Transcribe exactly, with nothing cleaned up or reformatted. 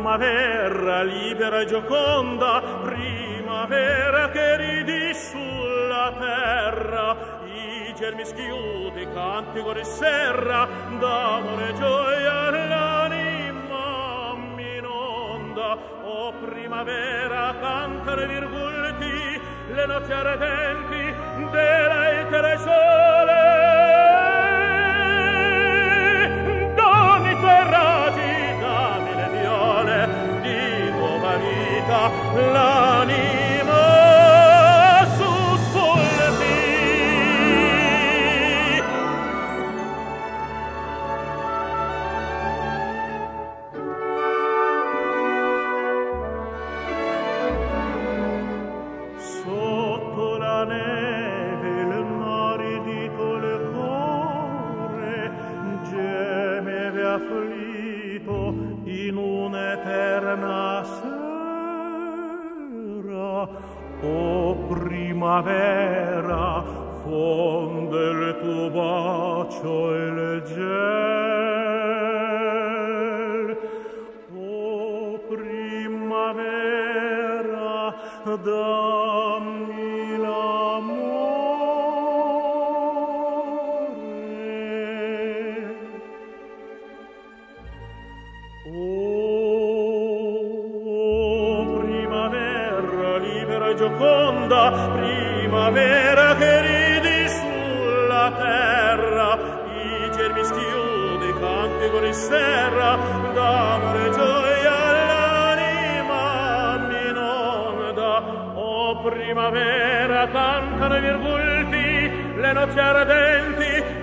primavera libera e gioconda, primavera che ridi sulla terra, i germi schiudi cantico di serra, d'amore e gioia l'anima m'inonda. O primavera canta le virgulti, le notti ardenti dell'etere sole. Dammi i tuoi raggi, dammi le viole di nuova vita, l'anima sussulti. Sotto la neve il maridito le cuore gemeve afflitto in un'eterna sera. O primavera, fonde il tuo bacio e il gel. O primavera, dammi l'amore. Oh, primavera libera e gioconda, primavera che ridi sulla terra, i germi schiudi cantico di serra, d'amore e gioia l'anima m'inonda. O primavera cantano i virgulti, le notti ardenti